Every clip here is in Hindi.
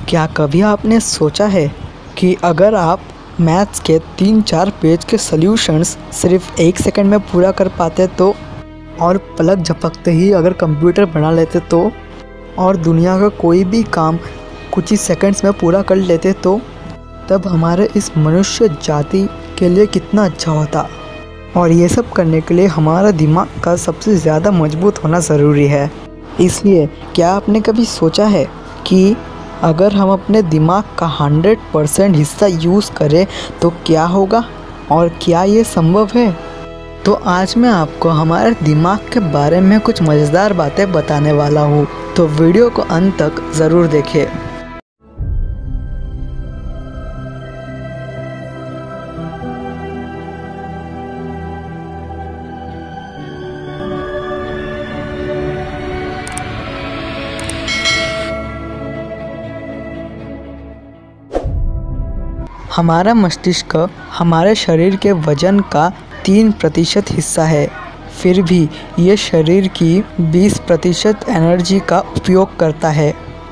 क्या कभी आपने सोचा है कि अगर आप मैथ्स के 3-4 पेज के सॉल्यूशंस सिर्फ 1 सेकंड में पूरा कर पाते तो, और पलक झपकते ही अगर कंप्यूटर बना लेते तो, और दुनिया का कोई भी काम कुछ ही सेकंड्स में पूरा कर लेते तो, तब हमारे इस मनुष्य जाति के लिए कितना अच्छा होता। और ये सब करने के लिए हमारा दिमाग का सबसे ज़्यादा मजबूत होना ज़रूरी है। इसलिए क्या आपने कभी सोचा है कि अगर हम अपने दिमाग का 100% हिस्सा यूज़ करें तो क्या होगा, और क्या ये संभव है? तो आज मैं आपको हमारे दिमाग के बारे में कुछ मज़ेदार बातें बताने वाला हूँ, तो वीडियो को अंत तक ज़रूर देखें। हमारा मस्तिष्क हमारे शरीर के वजन का 3% हिस्सा है, फिर भी ये शरीर की 20% एनर्जी का उपयोग करता है।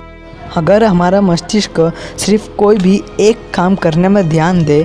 अगर हमारा मस्तिष्क सिर्फ कोई भी एक काम करने में ध्यान दे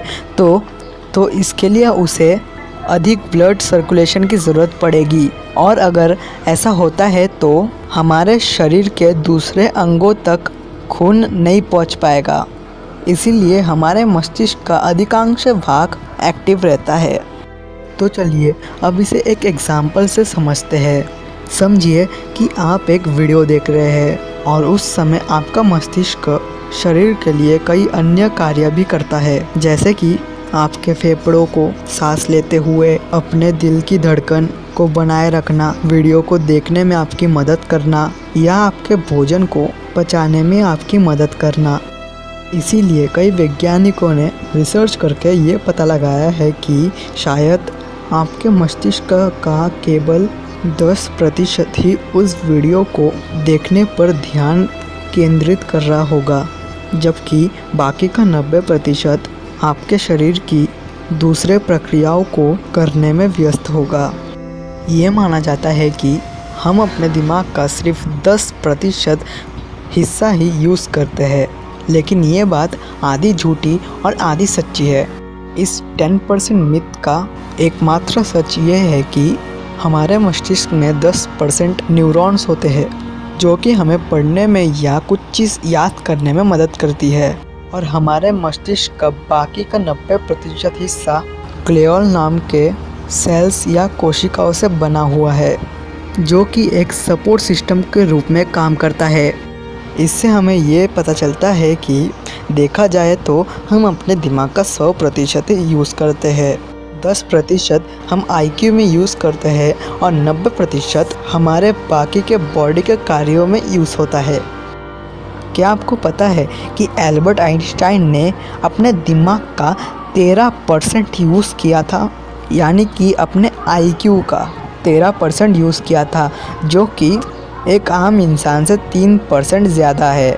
तो इसके लिए उसे अधिक ब्लड सर्कुलेशन की ज़रूरत पड़ेगी, और अगर ऐसा होता है तो हमारे शरीर के दूसरे अंगों तक खून नहीं पहुंच पाएगा। इसीलिए हमारे मस्तिष्क का अधिकांश भाग एक्टिव रहता है। तो चलिए अब इसे एक एग्जाम्पल से समझते हैं। समझिए कि आप एक वीडियो देख रहे हैं और उस समय आपका मस्तिष्क शरीर के लिए कई अन्य कार्य भी करता है, जैसे कि आपके फेफड़ों को सांस लेते हुए अपने दिल की धड़कन को बनाए रखना, वीडियो को देखने में आपकी मदद करना, या आपके भोजन को पचाने में आपकी मदद करना। इसीलिए कई वैज्ञानिकों ने रिसर्च करके ये पता लगाया है कि शायद आपके मस्तिष्क का केवल 10% ही उस वीडियो को देखने पर ध्यान केंद्रित कर रहा होगा, जबकि बाकी का 90% आपके शरीर की दूसरे प्रक्रियाओं को करने में व्यस्त होगा। ये माना जाता है कि हम अपने दिमाग का सिर्फ 10% हिस्सा ही यूज़ करते हैं, लेकिन ये बात आधी झूठी और आधी सच्ची है। इस 10% मिथ का एकमात्र सच ये है कि हमारे मस्तिष्क में 10% न्यूरॉन्स होते हैं, जो कि हमें पढ़ने में या कुछ चीज़ याद करने में मदद करती है, और हमारे मस्तिष्क का बाकी का 90% हिस्सा ग्लियल नाम के सेल्स या कोशिकाओं से बना हुआ है, जो कि एक सपोर्ट सिस्टम के रूप में काम करता है। इससे हमें ये पता चलता है कि देखा जाए तो हम अपने दिमाग का 100% यूज़ करते हैं, 10% हम IQ में यूज़ करते हैं, और 90% हमारे बाकी के बॉडी के कार्यों में यूज़ होता है। क्या आपको पता है कि एल्बर्ट आइंस्टाइन ने अपने दिमाग का 13% यूज़ किया था, यानी कि अपने IQ का 13% यूज़ किया था, जो कि एक आम इंसान से 3% ज़्यादा है।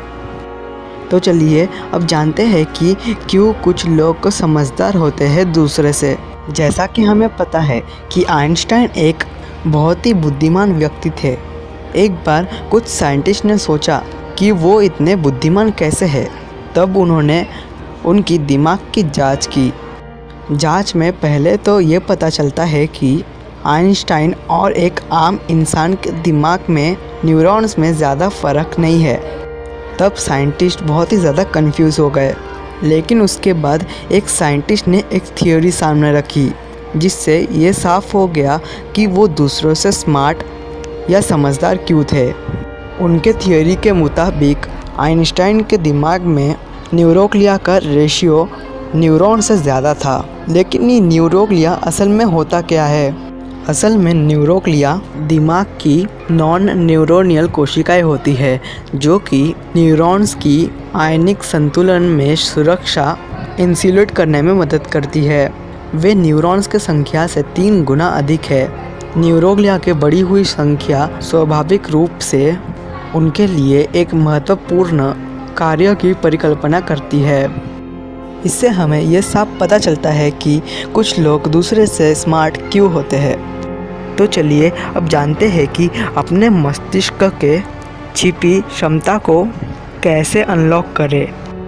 तो चलिए अब जानते हैं कि क्यों कुछ लोग समझदार होते हैं दूसरे से। जैसा कि हमें पता है कि आइंस्टाइन एक बहुत ही बुद्धिमान व्यक्ति थे। एक बार कुछ साइंटिस्ट ने सोचा कि वो इतने बुद्धिमान कैसे हैं। तब उन्होंने उनकी दिमाग की जांच की। जांच में पहले तो ये पता चलता है कि आइंस्टाइन और एक आम इंसान के दिमाग में न्यूरॉन्स में ज़्यादा फ़र्क नहीं है। तब साइंटिस्ट बहुत ही ज़्यादा कंफ्यूज हो गए, लेकिन उसके बाद एक साइंटिस्ट ने एक थ्योरी सामने रखी, जिससे ये साफ हो गया कि वो दूसरों से स्मार्ट या समझदार क्यों थे। उनके थ्योरी के मुताबिक आइंस्टाइन के दिमाग में न्यूरोग्लिया का रेशियो न्यूरॉन से ज़्यादा था। लेकिन ये न्यूरोग्लिया असल में होता क्या है? असल में न्यूरोग्लिया दिमाग की नॉन न्यूरोनियल कोशिकाएं होती है, जो कि न्यूरॉन्स की आयनिक संतुलन में सुरक्षा इंसुलेट करने में मदद करती है। वे न्यूरॉन्स की संख्या से 3 गुना अधिक है। न्यूरोग्लिया के बढ़ी हुई संख्या स्वाभाविक रूप से उनके लिए एक महत्वपूर्ण कार्य की परिकल्पना करती है। इससे हमें यह साफ पता चलता है कि कुछ लोग दूसरे से स्मार्ट क्यों होते हैं। तो चलिए अब जानते हैं कि अपने मस्तिष्क के छिपी क्षमता को कैसे अनलॉक करें?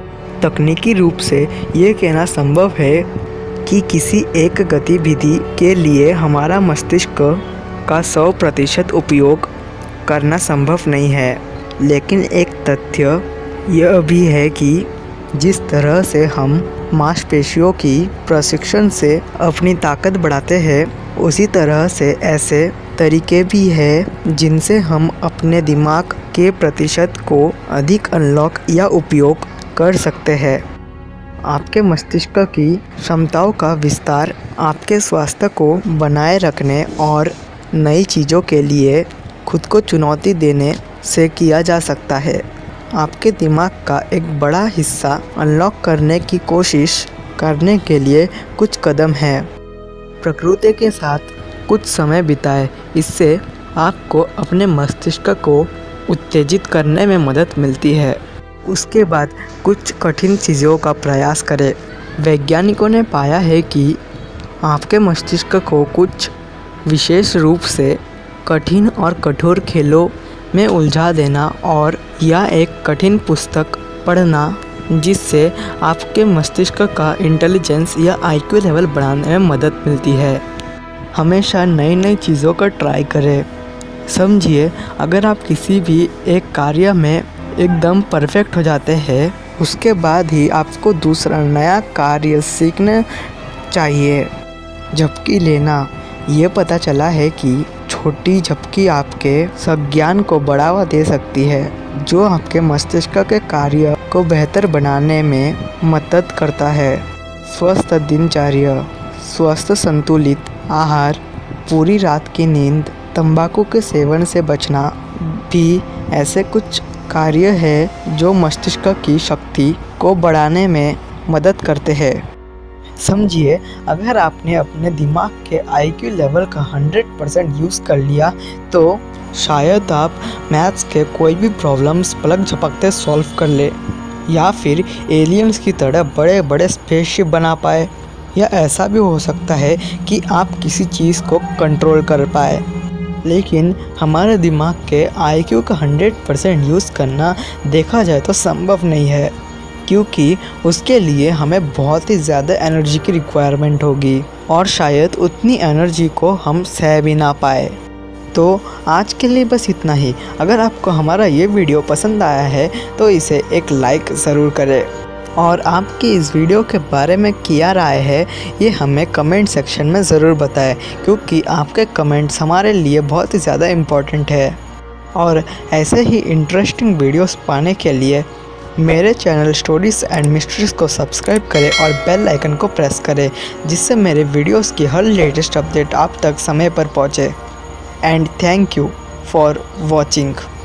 तकनीकी रूप से ये कहना संभव है कि किसी एक गतिविधि के लिए हमारा मस्तिष्क का 100% उपयोग करना संभव नहीं है, लेकिन एक तथ्य यह भी है कि जिस तरह से हम मांसपेशियों की प्रशिक्षण से अपनी ताकत बढ़ाते हैं, उसी तरह से ऐसे तरीके भी हैं जिनसे हम अपने दिमाग के प्रतिशत को अधिक अनलॉक या उपयोग कर सकते हैं। आपके मस्तिष्क की क्षमताओं का विस्तार आपके स्वास्थ्य को बनाए रखने और नई चीज़ों के लिए खुद को चुनौती देने से किया जा सकता है। आपके दिमाग का एक बड़ा हिस्सा अनलॉक करने की कोशिश करने के लिए कुछ कदम हैं। प्रकृति के साथ कुछ समय बिताएं, इससे आपको अपने मस्तिष्क को उत्तेजित करने में मदद मिलती है। उसके बाद कुछ कठिन चीज़ों का प्रयास करें। वैज्ञानिकों ने पाया है कि आपके मस्तिष्क को कुछ विशेष रूप से कठिन और कठोर खेलों में उलझा देना और या एक कठिन पुस्तक पढ़ना जिससे आपके मस्तिष्क का इंटेलिजेंस या IQ लेवल बढ़ाने में मदद मिलती है। हमेशा नई नई चीज़ों का ट्राई करें। समझिए, अगर आप किसी भी एक कार्य में एकदम परफेक्ट हो जाते हैं, उसके बाद ही आपको दूसरा नया कार्य सीखना चाहिए। झपकी लेना। ये पता चला है कि छोटी झपकी आपके संज्ञान को बढ़ावा दे सकती है, जो आपके मस्तिष्क के कार्य को बेहतर बनाने में मदद करता है। स्वस्थ दिनचर्या। स्वस्थ संतुलित आहार, पूरी रात की नींद, तंबाकू के सेवन से बचना भी ऐसे कुछ कार्य हैं जो मस्तिष्क की शक्ति को बढ़ाने में मदद करते हैं। समझिए, अगर आपने अपने दिमाग के IQ लेवल का 100% यूज़ कर लिया तो शायद आप मैथ्स के कोई भी प्रॉब्लम्स पलक झपकते सॉल्व कर ले, या फिर एलियंस की तरह बड़े बड़े स्पेसशिप बना पाए, या ऐसा भी हो सकता है कि आप किसी चीज़ को कंट्रोल कर पाए। लेकिन हमारे दिमाग के IQ का 100% यूज़ करना देखा जाए तो संभव नहीं है, क्योंकि उसके लिए हमें बहुत ही ज़्यादा एनर्जी की रिक्वायरमेंट होगी और शायद उतनी एनर्जी को हम सह भी ना पाए। तो आज के लिए बस इतना ही। अगर आपको हमारा ये वीडियो पसंद आया है तो इसे एक लाइक ज़रूर करें, और आपकी इस वीडियो के बारे में क्या राय है ये हमें कमेंट सेक्शन में ज़रूर बताएं, क्योंकि आपके कमेंट्स हमारे लिए बहुत ही ज़्यादा इम्पोर्टेंट है। और ऐसे ही इंटरेस्टिंग वीडियोस पाने के लिए मेरे चैनल स्टोरीज एंड मिस्ट्रीज़ को सब्सक्राइब करें और बेल आइकन को प्रेस करें, जिससे मेरे वीडियोस की हर लेटेस्ट अपडेट आप तक समय पर पहुंचे। And thank you for watching.